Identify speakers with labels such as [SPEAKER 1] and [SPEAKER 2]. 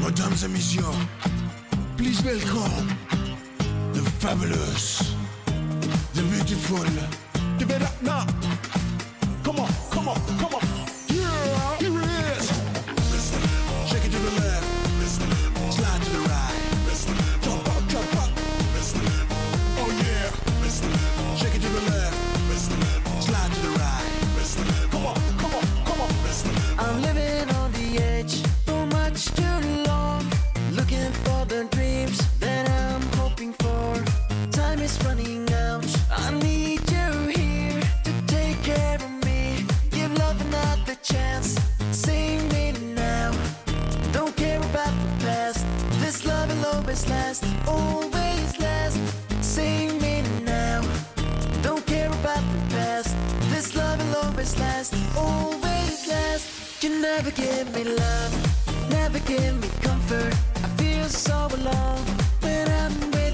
[SPEAKER 1] Mesdames et messieurs, please welcome the fabulous, the beautiful. Give it up now. Come on, come on, come on. Yeah, here it is. Shake it to the left, slide to the right. Jump up, jump up. Oh yeah. Shake it to the left, slide to the right. Come on, come on, come on.
[SPEAKER 2] I'm living on the edge for much too long, looking for the dreams that I'm hoping for. Time is running out, I need you here to take care of me. Give love another chance, sing me now. Don't care about the past, this love will always last, always last. Sing me now. Don't care about the past, this love will always last, always last. You never give me love, never give me comfort. I feel so alone when I'm with